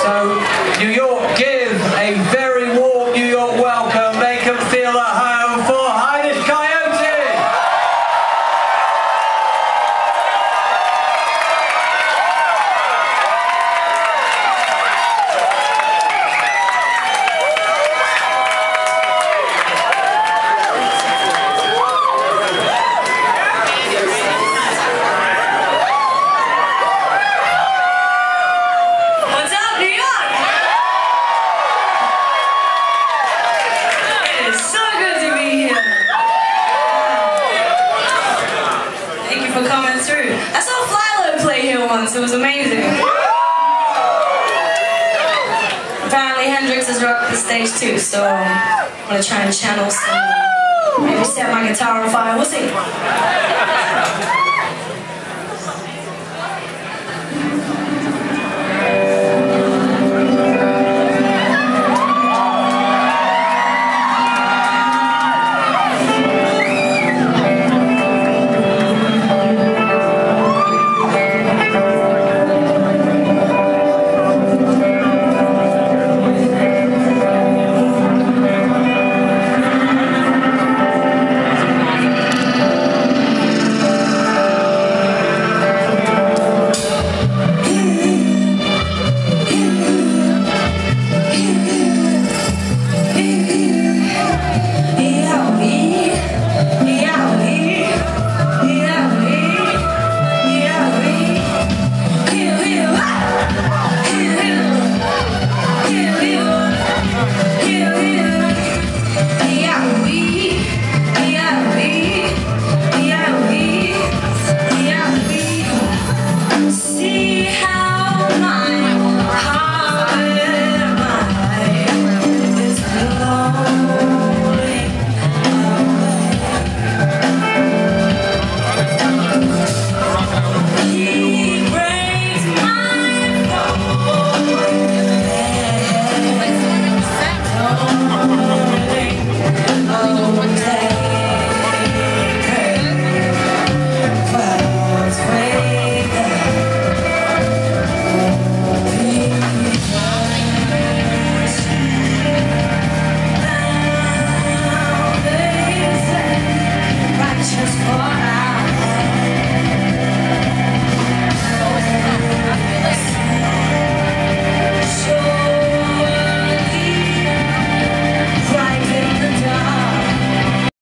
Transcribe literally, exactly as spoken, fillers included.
So, New York, give a very warm New York welcome. Make them feel at home for Hiatus Kaiyote. For coming through. I saw Flylo play here once, it was amazing. Apparently Hendrix has rocked the stage too, so I'm gonna try and channel some, maybe set my guitar on fire, we'll see.